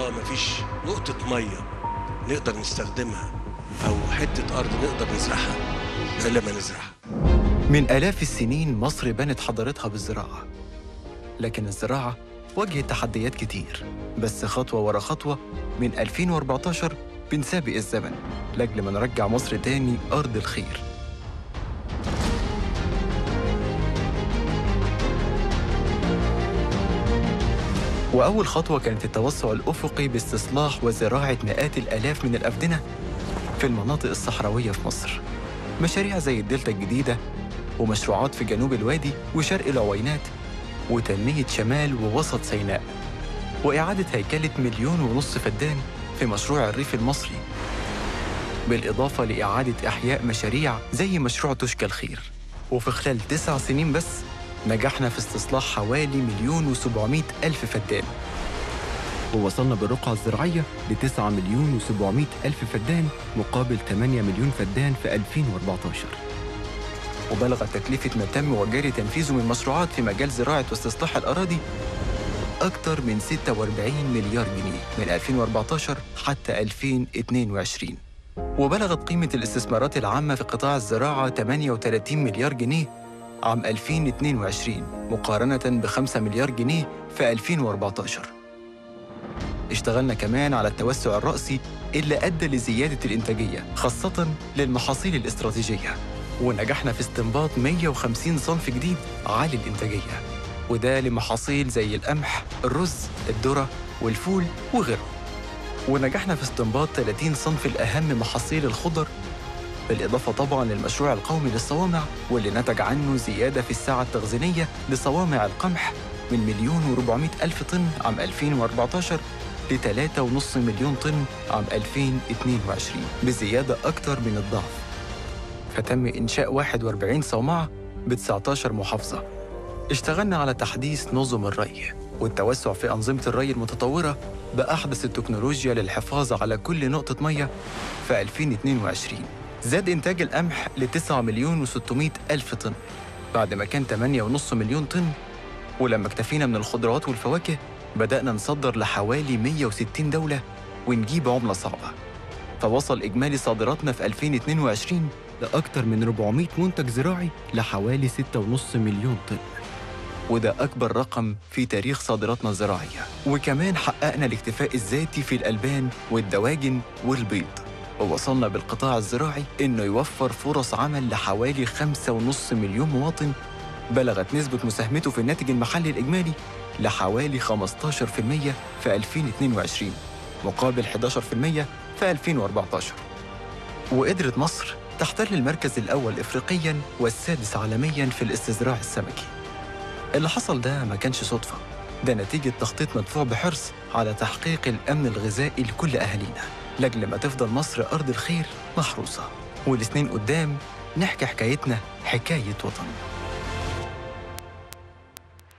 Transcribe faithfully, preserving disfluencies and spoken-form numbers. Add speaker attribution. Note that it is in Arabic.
Speaker 1: منطقة مفيش نقطة مية نقدر نستخدمها أو حتة أرض نقدر نزرعها إلا ما نزرعها.
Speaker 2: من آلاف السنين مصر بنت حضارتها بالزراعة، لكن الزراعة واجهت تحديات كتير، بس خطوة ورا خطوة من ألفين وأربعتاشر بنسابق الزمن لأجل ما نرجع مصر تاني أرض الخير. وأول خطوة كانت التوسع الأفقي باستصلاح وزراعة مئات الآلاف من الأفدنة في المناطق الصحراوية في مصر. مشاريع زي الدلتا الجديدة ومشروعات في جنوب الوادي وشرق العوينات وتنمية شمال ووسط سيناء، وإعادة هيكلة مليون ونص فدان في مشروع الريف المصري، بالإضافة لإعادة إحياء مشاريع زي مشروع تشكى الخير. وفي خلال تسع سنين بس نجحنا في استصلاح حوالي مليون وسبعمائة ألف فدان، ووصلنا بالرقعة الزراعية لتسعة مليون وسبعمائة ألف فدان مقابل ثمانية مليون فدان في ألفين وأربعتاشر. وبلغت تكلفة ما تم وجاري تنفيذه من مشروعات في مجال زراعة واستصلاح الأراضي أكثر من ستة وأربعين مليار جنيه من ألفين وأربعتاشر حتى ألفين واثنين وعشرين. وبلغت قيمة الاستثمارات العامة في قطاع الزراعة ثمانية وثلاثين مليار جنيه عام ألفين واثنين وعشرين مقارنة بخمسة مليار جنيه في ألفين وأربعتاشر. اشتغلنا كمان على التوسع الرأسي اللي أدى لزيادة الإنتاجية خاصة للمحاصيل الاستراتيجية، ونجحنا في استنباط مئة وخمسين صنف جديد عالي الإنتاجية، وده لمحاصيل زي القمح، الرز، الذرة والفول وغيره. ونجحنا في استنباط ثلاثين صنف الأهم محاصيل الخضر، بالإضافة طبعاً للمشروع القومي للصوامع واللي نتج عنه زيادة في السعة التخزينية لصوامع القمح من مليون وأربعمائة ألف طن عام ألفين وأربعتاشر ل ثلاثة فاصلة خمسة مليون طن عام ألفين واثنين وعشرين، بزيادة أكثر من الضعف. فتم إنشاء واحد وأربعين صومعة ب تسعة عشر محافظة. اشتغلنا على تحديث نظم الري والتوسع في أنظمة الري المتطورة بأحدث التكنولوجيا للحفاظ على كل نقطة مية. في ألفين واثنين وعشرين زاد إنتاج القمح ل تسعة مليون وستمائة ألف طن بعد ما كان ثمانية فاصلة خمسة مليون طن. ولما اكتفينا من الخضروات والفواكه بدأنا نصدر لحوالي مئة وستين دولة ونجيب عملة صعبة، فوصل إجمالي صادراتنا في ألفين واثنين وعشرين لأكثر من أربعمائة منتج زراعي لحوالي ستة فاصلة خمسة مليون طن، وده أكبر رقم في تاريخ صادراتنا الزراعية. وكمان حققنا الاكتفاء الذاتي في الألبان والدواجن والبيض، ووصلنا بالقطاع الزراعي إنه يوفر فرص عمل لحوالي خمسة فاصلة خمسة مليون مواطن. بلغت نسبة مساهمته في الناتج المحلي الإجمالي لحوالي خمسة عشر بالمئة في ألفين واثنين وعشرين مقابل أحد عشر بالمئة في ألفين وأربعتاشر. وقدرت مصر تحتل المركز الأول إفريقياً والسادس عالمياً في الاستزراع السمكي. اللي حصل ده ما كانش صدفة، ده نتيجة تخطيط مدفوع بحرص على تحقيق الأمن الغذائي لكل أهالينا لأجل ما تفضل مصر أرض الخير محروسة، والسنين قدام نحكي حكايتنا حكاية وطن.